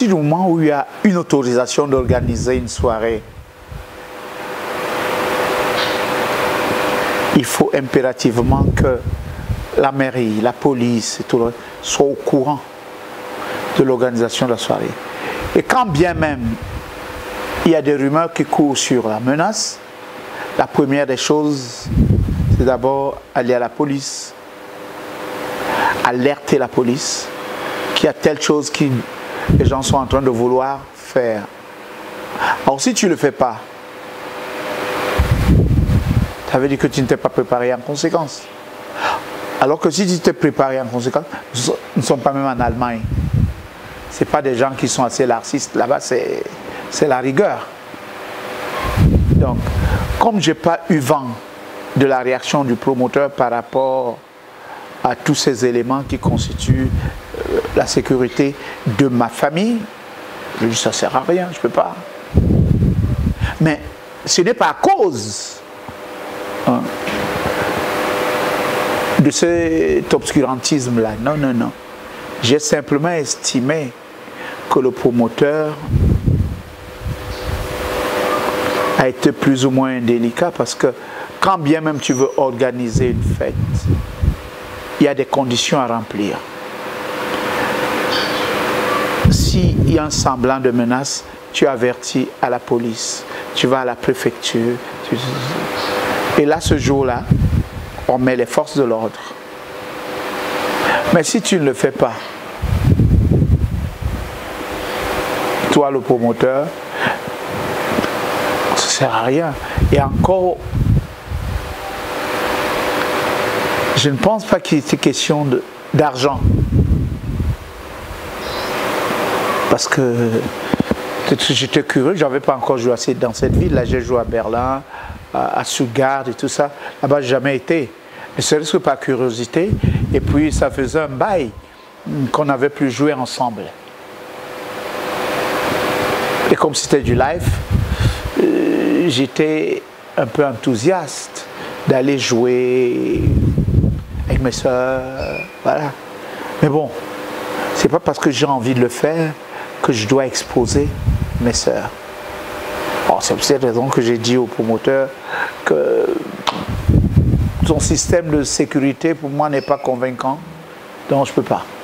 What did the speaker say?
Du moment où il y a une autorisation d'organiser une soirée, il faut impérativement que la mairie, la police et tout le reste soient au courant de l'organisation de la soirée. Et quand bien même il y a des rumeurs qui courent sur la menace, la première des choses, c'est d'abord aller à la police, alerter la police qu'il y a telle chose que les gens sont en train de vouloir faire. Alors si tu ne le fais pas, ça veut dire que tu ne t'es pas préparé en conséquence. Alors que si tu t'es préparé en conséquence, nous ne sommes pas même en Allemagne. Ce n'est pas des gens qui sont assez laxistes. Là-bas, c'est la rigueur. Donc, comme je n'ai pas eu vent de la réaction du promoteur par rapport à tous ces éléments qui constituent la sécurité de ma famille, je dis ça ne sert à rien, je ne peux pas. Mais ce n'est pas à cause de cet obscurantisme-là. Non, non, non. J'ai simplement estimé que le promoteur a été plus ou moins indélicat parce que quand bien même tu veux organiser une fête, il y a des conditions à remplir. S'il y a un semblant de menace, tu avertis à la police, tu vas à la préfecture. Et là, ce jour-là, on met les forces de l'ordre. Mais si tu ne le fais pas, toi le promoteur, ça ne sert à rien. Et encore, je ne pense pas qu'il était question d'argent. Parce que j'étais curieux, je n'avais pas encore joué assez dans cette ville. Là, j'ai joué à Berlin, à Stuttgart et tout ça. Là-bas, je n'ai jamais été. Mais c'est juste par curiosité. Et puis, ça faisait un bail qu'on n'avait plus joué ensemble. Et comme c'était du live, j'étais un peu enthousiaste d'aller jouer avec mes soeurs. Voilà. Mais bon, c'est pas parce que j'ai envie de le faire que je dois exposer mes soeurs. C'est pour cette raison que j'ai dit au promoteur que son système de sécurité pour moi n'est pas convaincant, donc je ne peux pas.